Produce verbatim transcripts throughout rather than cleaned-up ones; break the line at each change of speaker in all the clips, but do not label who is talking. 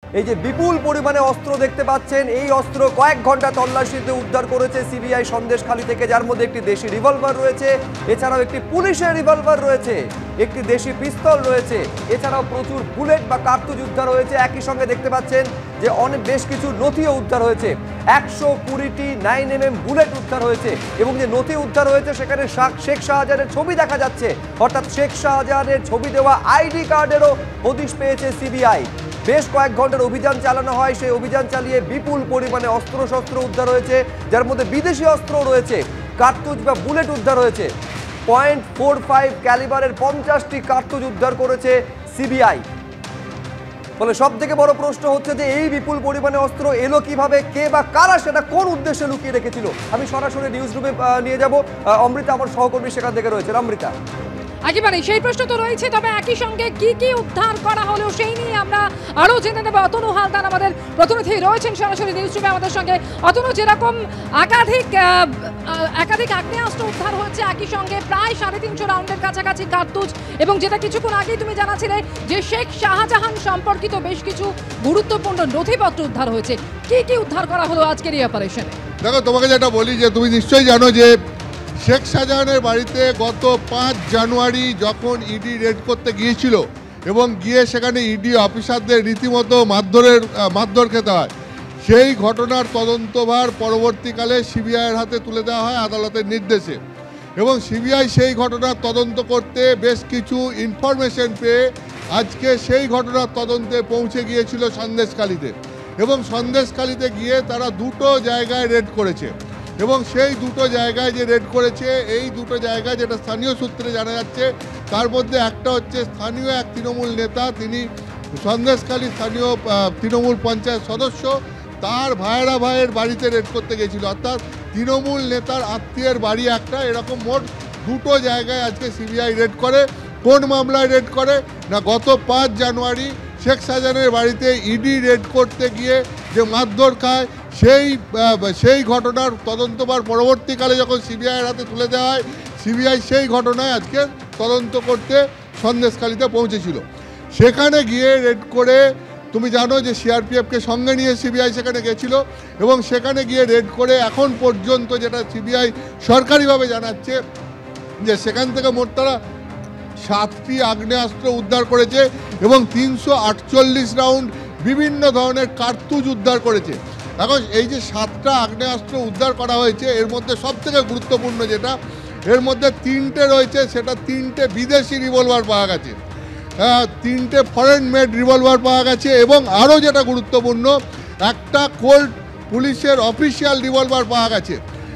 এই যে বিপুল পরিমাণে অস্ত্র দেখতে পাচ্ছেন, এই অস্ত্র কয়েক ঘন্টা তল্লাশিতে উদ্ধার করেছে সিবিআই সন্দেশখালী থেকে, যার মধ্যে একটি দেশি রিভলভার রয়েছে, এছাড়াও একটি পুলিশের রিভলভার রয়েছে, একটি দেশি পিস্তল রয়েছে, এছাড়াও প্রচুর বুলেট বা কার্তুজ উদ্ধার হয়েছে। একই সঙ্গে দেখতে পাচ্ছেন যে অনেক বেশ কিছু নথিও উদ্ধার হয়েছে, একশো কুড়িটি নাইন এম এম বুলেট উদ্ধার হয়েছে এবং যে নথি উদ্ধার হয়েছে সেখানে শেখ শাহজাহানের ছবি দেখা যাচ্ছে, অর্থাৎ শেখ শাহজাহানের ছবি দেওয়া আইডি কার্ডেরও হদিশ পেয়েছে সিবিআই। বেশ কয়েক ঘন্টার অভিযান চালানো হয়, সেই অভিযান চালিয়ে বিপুল পরিমাণে অস্ত্রশস্ত্র উদ্ধার হয়েছে, যার মধ্যে বিদেশি অস্ত্র রয়েছে, কার্তুজ বা বুলেট উদ্ধার হয়েছে। পয়েন্ট ফোর ফাইভ ক্যালিবারের পঞ্চাশটি কার্তুজ উদ্ধার করেছে সিবিআই। ফলে সব থেকে বড় প্রশ্ন হচ্ছে যে এই বিপুল পরিমাণে অস্ত্র এলো কিভাবে, কে বা কারা সেটা কোন উদ্দেশ্যে লুকিয়ে রেখেছিল। আমি সরাসরি নিউজ রুমে নিয়ে যাব, অমৃতা আমার সহকর্মী সেখান থেকে রয়েছে। অমৃতা,
একেবারে সেই প্রশ্ন তো রয়েছে, তবে একই সঙ্গে কি কি উদ্ধার করা হলো সেই নিয়ে আমরা আরও জেনে নেব। অতনু হালদার আমাদের প্রতিনিধি রয়েছেন সরাসরি নিউজ রুমে আমাদের সঙ্গে। অতনু, যেরকম একাধিক একাধিক আগ্নেয়াস্ত্র উদ্ধার হয়েছে, একই সঙ্গে প্রায় সাড়ে তিনশো রাউন্ডের কাছাকাছি কার্তুজ, এবং যেটা কিছুক্ষণ আগেই তুমি জানাছিলে যে শেখ শাহজাহান সম্পর্কিত বেশ কিছু গুরুত্বপূর্ণ নথিপত্র উদ্ধার হয়েছে, কি কি উদ্ধার করা হলো আজকের এই অপারেশনে?
দেখো, তোমাকে যেটা বলি যে তুমি নিশ্চয়ই জানো যে শেখ শাহজাহানের বাড়িতে গত পাঁচ জানুয়ারি যখন ইডি রেড করতে গিয়েছিল এবং গিয়ে সেখানে ইডি অফিসারদের রীতিমতো মারধরের মারধর খেতে হয়, সেই ঘটনার তদন্তভার পরবর্তীকালে সিবিআইয়ের হাতে তুলে দেওয়া হয় আদালতের নির্দেশে। এবং সিবিআই সেই ঘটনার তদন্ত করতে বেশ কিছু ইনফরমেশন পেয়ে আজকে সেই ঘটনার তদন্তে পৌঁছে গিয়েছিল সন্দেশখালীতে, এবং সন্দেশখালীতে গিয়ে তারা দুটো জায়গায় রেড করেছে। এবং সেই দুটো জায়গায় যে রেড করেছে, এই দুটো জায়গায় যেটা স্থানীয় সূত্রে জানা যাচ্ছে, তার মধ্যে একটা হচ্ছে স্থানীয় এক তৃণমূল নেতা, তিনি সন্দেশখালী স্থানীয় তৃণমূল পঞ্চায়েত সদস্য, তার ভাইয়েরা ভাইয়ের বাড়িতে রেড করতে গেছিল, অর্থাৎ তৃণমূল নেতার আত্মীয়ের বাড়ি একটা। এরকম মোট দুটো জায়গায় আজকে সিবিআই রেড করে। কোন মামলায় রেড করে না, গত পাঁচ জানুয়ারি শেখ শাহজাহানের বাড়িতে ইডি রেড করতে গিয়ে যে মারধর খায়, সেই সেই ঘটনার তদন্তবার পরবর্তীকালে যখন সিবিআইয়ের হাতে তুলে দেওয়া হয়, সিবিআই সেই ঘটনায় আজকে তদন্ত করতে সন্দেশখালীতে পৌঁছেছিল। সেখানে গিয়ে রেড করে, তুমি জানো যে সিআরপিএফকে সঙ্গে নিয়ে সিবিআই সেখানে গেছিল, এবং সেখানে গিয়ে রেড করে এখন পর্যন্ত যেটা সিবিআই সরকারিভাবে জানাচ্ছে যে সেখান থেকে মোট তারা সাতটি আগ্নেয়াস্ত্র উদ্ধার করেছে এবং তিনশো আটচল্লিশ রাউন্ড বিভিন্ন ধরনের কার্তুজ উদ্ধার করেছে। এখন এই যে সাতটা আগ্নেয়াস্ত্র উদ্ধার করা হয়েছে, এর মধ্যে সবথেকে গুরুত্বপূর্ণ যেটা, এর মধ্যে তিনটে রয়েছে, সেটা তিনটে বিদেশি রিভলভার পাওয়া গেছে, তিনটে ফরেন মেড রিভলভার পাওয়া গেছে, এবং আরও যেটা গুরুত্বপূর্ণ, একটা কোল্ট পুলিশের অফিসিয়াল রিভলভার পাওয়া গেছে।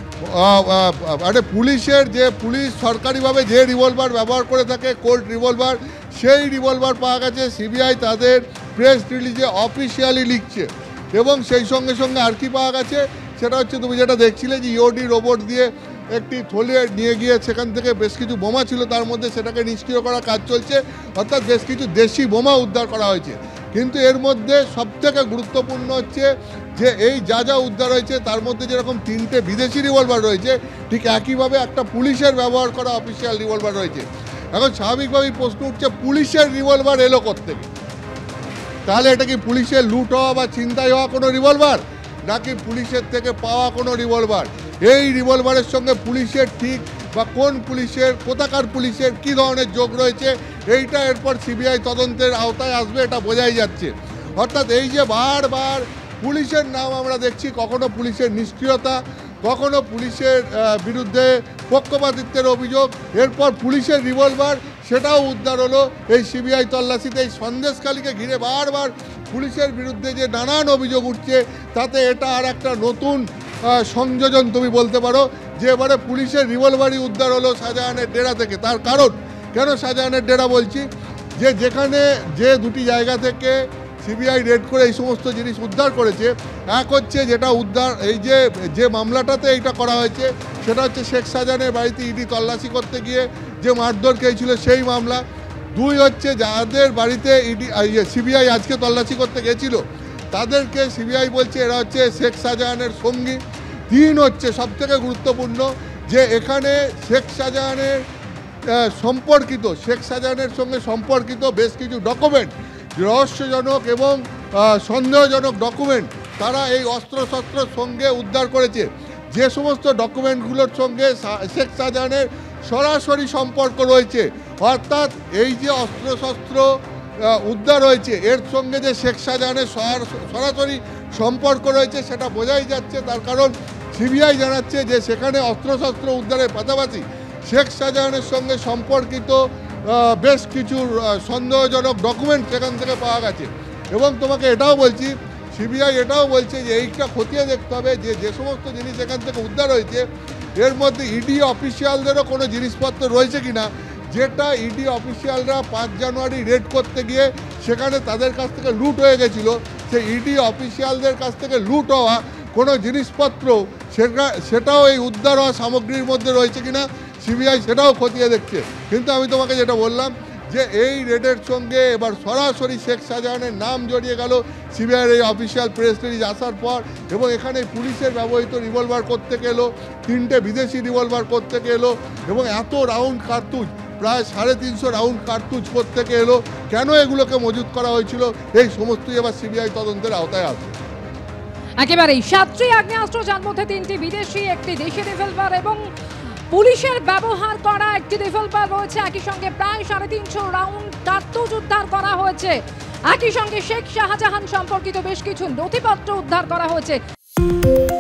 মানে পুলিশের যে পুলিশ সরকারিভাবে যে রিভলভার ব্যবহার করে থাকে, কোল্ট রিভলভার, সেই রিভলভার পাওয়া গেছে। সিবিআই তাদের প্রেস রিলিজে অফিসিয়ালি লিখছে। এবং সেই সঙ্গে সঙ্গে আর কি পাওয়া গেছে, সেটা হচ্ছে তুমি যেটা দেখছিলে যে ইওডি রোবট দিয়ে একটি থলে নিয়ে গিয়ে সেখান থেকে বেশ কিছু বোমা ছিল, তার মধ্যে সেটাকে নিষ্ক্রিয় করার কাজ চলছে, অর্থাৎ বেশ কিছু দেশি বোমা উদ্ধার করা হয়েছে। কিন্তু এর মধ্যে সবথেকে গুরুত্বপূর্ণ হচ্ছে যে এই যা যা উদ্ধার হয়েছে তার মধ্যে যেরকম তিনটে বিদেশি রিভলভার রয়েছে, ঠিক একইভাবে একটা পুলিশের ব্যবহার করা অফিসিয়াল রিভলভার রয়েছে। এখন স্বাভাবিকভাবেই প্রশ্ন উঠছে, পুলিশের রিভলভার এলো কোত্থেকে? তাহলে এটা কি পুলিশের লুট হওয়া বা ছিনতাই হওয়া কোনো রিভলভার, নাকি পুলিশের থেকে পাওয়া কোনো রিভলভার? এই রিভলভারের সঙ্গে পুলিশের ঠিক বা কোন পুলিশের, কোথাকার পুলিশের কী ধরনের যোগ রয়েছে, এইটা এরপর সিবিআই তদন্তের আওতায় আসবে, এটা বোঝাই যাচ্ছে। অর্থাৎ এই যে বারবার পুলিশের নাম আমরা দেখছি, কখনো পুলিশের নিষ্ক্রিয়তা, কখনো পুলিশের বিরুদ্ধে পক্ষপাতিত্বের অভিযোগ, এরপর পুলিশের রিভলভার সেটাও উদ্ধার হলো এই সিবিআই তল্লাশিতে। এই সন্দেশখালীকে ঘিরে বারবার পুলিশের বিরুদ্ধে যে নানান অভিযোগ উঠছে, তাতে এটা আর একটা নতুন সংযোজন তুমি বলতে পারো, যে এবারে পুলিশের রিভলভারই উদ্ধার হলো শাহজাহানের ডেরা থেকে। তার কারণ, কেন শাহজাহানের ডেরা বলছি, যে যেখানে যে দুটি জায়গা থেকে সিবিআই রেড করে এই সমস্ত জিনিস উদ্ধার করেছে, এক হচ্ছে যেটা উদ্ধার, এই যে যে মামলাটাতে এইটা করা হয়েছে, সেটা হচ্ছে শেখ শাহজাহানের বাড়িতে ইডি তল্লাশি করতে গিয়ে যে মারধর খেয়েছিল সেই মামলা। দুই হচ্ছে যাদের বাড়িতে ইডি সিবিআই আজকে তল্লাশি করতে গেছিল, তাদেরকে সিবিআই বলছে এরা হচ্ছে শেখ শাহজাহানের সঙ্গী। তিন হচ্ছে সবথেকে গুরুত্বপূর্ণ, যে এখানে শেখ শাহজাহানের সম্পর্কিত শেখ শাহজাহানের সঙ্গে সম্পর্কিত বেশ কিছু ডকুমেন্ট রহস্যজনক এবং আহ, সন্দেহজনক ডকুমেন্ট তারা এই অস্ত্রশস্ত্রের সঙ্গে উদ্ধার করেছে। যে সমস্ত ডকুমেন্টগুলোর সঙ্গে শা- শেখ শাহজাহানের সরাসরি সম্পর্ক রয়েছে, অর্থাৎ এই যে অস্ত্রশস্ত্র আহ, উদ্ধার হয়েছে এর সঙ্গে যে শেখ শাহজাহানের সরার- সরাসরি সম্পর্ক রয়েছে সেটা বোঝাই যাচ্ছে। তার কারণ সিবিআই জানাচ্ছে যে সেখানে অস্ত্রশস্ত্র উদ্ধারের পাশাপাশি শেখ শাহজাহানের সঙ্গে সম্পর্কিত আহ, বেশ কিছু আহ, সন্দেহজনক ডকুমেন্ট সেখান থেকে পাওয়া গেছে। এবং তোমাকে এটাও বলছি, সিবিআই এটাও বলছে যে এইটা খতিয়ে দেখতে হবে যে যে সমস্ত জিনিস এখান থেকে উদ্ধার হয়েছে এর মধ্যে ইডি অফিসিয়ালদেরও কোনো জিনিসপত্র রয়েছে কিনা, যেটা ইডি অফিসিয়ালরা পাঁচ জানুয়ারি রেড করতে গিয়ে সেখানে তাদের কাছ থেকে লুট হয়ে গেছিল। সেই ইডি অফিসিয়ালদের কাছ থেকে লুট হওয়া কোনো জিনিসপত্র সেটা সেটাও এই উদ্ধার হওয়া সামগ্রীর মধ্যে রয়েছে কিনা সিবিআই সেটাও খতিয়ে দেখছে। কিন্তু আমি তোমাকে যেটা বললাম যে এই রেডের সঙ্গে এবার সরাসরি শেখ শাহজাহানের নাম জড়িয়ে গেল সিবিআইয়ের এই অফিসিয়াল প্রেস রিলিজ আসার পর। এবং এখানে পুলিশের ব্যবহৃত রিভলভার করতে এলো, তিনটে বিদেশি রিভলভার করতে এলো এবং এত রাউন্ড কার্তুজ, প্রায় সাড়ে তিনশো রাউন্ড কার্তুজ করতে এলো। কেন এগুলোকে মজুত করা হয়েছিল এই সমস্তই এবার সিবিআই তদন্তের আওতায় আসবে।
একেবারেই সাতটি আগ্নেয়াস্ত্র, যার মধ্যে তিনটি বিদেশি, একটি দেশি রিভলভার এবং পুলিশের ব্যবহার করা একটি রিভলভার রয়েছে। একই সঙ্গে প্রায় সাড়ে তিনশো রাউন্ড কার্তুজ উদ্ধার করা হয়েছে। একই সঙ্গে শেখ শাহজাহান সম্পর্কিত বেশ কিছু নথিপত্র উদ্ধার করা হয়েছে।